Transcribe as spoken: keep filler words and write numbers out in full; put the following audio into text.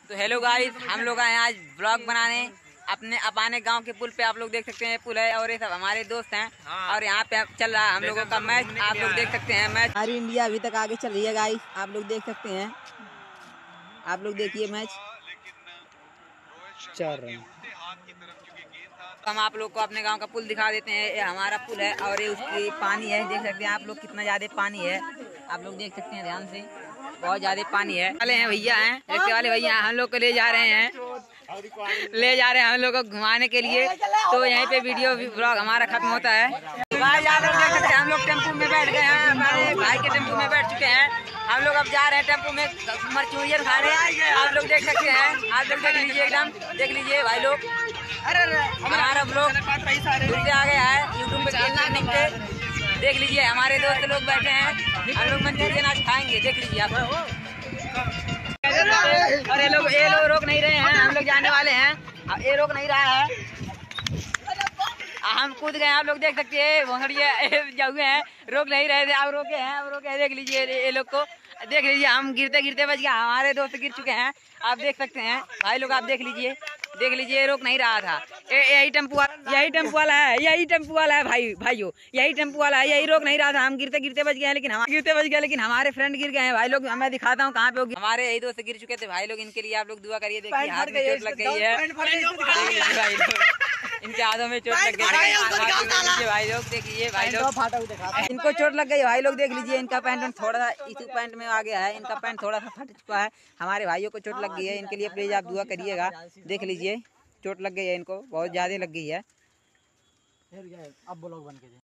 तो hello guys, हम लोग आए आज ब्लॉग बनाने अपने अपाने गांव के पुल पे। आप लोग देख सकते हैं पुल है और ये सब हमारे दोस्त हैं। हाँ। और यहाँ पे चल रहा है हम लोगों का मैच। आप लोग देख सकते हैं मैच। हमारी इंडिया अभी तक आगे चल रही है गाइस, आप लोग देख सकते हैं। आप लोग देखिए मैच चल रहा है। हम आप लोग को अपने गांव का पुल दिखा देते हैं। ये हमारा पुल है और ये उसकी पानी है, देख सकते हैं आप लोग कितना ज्यादा पानी है। आप लोग देख सकते हैं ध्यान से, बहुत ज्यादा पानी है। वाले हैं भैया हैं, रिक्शे वाले भैया हम लोग को ले जा रहे हैं ले जा रहे हैं हम लोग को घुमाने के लिए। तो यहीं पे वीडियो ब्लॉग हमारा खत्म होता है। आप लोग देख सकते हैं हम लोग टेम्पो में बैठ गए हैं, हमारे भाई के टेम्पो में बैठ चुके हैं। हम लोग अब जा रहे हैं टेम्पो में मरचूरियन खाने। आप लोग देख सकते हैं, आप लोग देख लीजिए, एकदम देख लीजिए भाई लोग। हमारा ब्लॉग से आ गया है यूट्यूब पे, देख लीजिए। हमारे दोस्त लोग बैठे हैं, हम लोग मंचूरियन आज खाएंगे, देख लीजिए आप। और ये लोग ये लोग रोक नहीं रहे हैं, हम लोग जाने वाले हैं। अब ये रोक नहीं रहा है, हम कूद गए। आप लोग देख सकते हैं जाऊए हैं, रोक नहीं रहे थे, अब रोके हैं, अब रोके हैं। देख लीजिए ये लोग को, देख लीजिए हम गिरते गिरते बच गया। हमारे दोस्त गिर चुके हैं, आप देख सकते हैं भाई लोग। आप देख लीजिए, देख लीजिए रोक नहीं रहा था। यही टेम्पो यही टेम्पो वाला है, यही टेम्पो वाला है भाई भाइयों, यही टेम्पो वाला है, यही रोक नहीं रहा था। हम गिरते गिरते बच गए हैं, लेकिन हम गिरते बच गए लेकिन हमारे फ्रेंड गिर गए हैं भाई लोग। मैं दिखाता हूँ कहाँ पे होगी। हमारे यही दोस्त गिर चुके थे भाई लोग, इनके लिए आप लोग दुआ करिए। देखिए हाथ में चोट लग गई है भाई लोग, इनके हाथों में चोट लग गई है भाई लोग। देख लीजिए भाई लोग, इनको चोट लग गई भाई लोग। देख लीजिए इनका पैंट थोड़ा सा इसी पैंट में आ गया है, इनका पैंट थोड़ा सा फट चुका है। हमारे भाइयों को चोट लग गई है, इनके लिए प्लीज आप दुआ करिएगा। देख लीजिए चोट लग गई है, इनको बहुत ज्यादा लग गई है। अब ब्लॉग बन के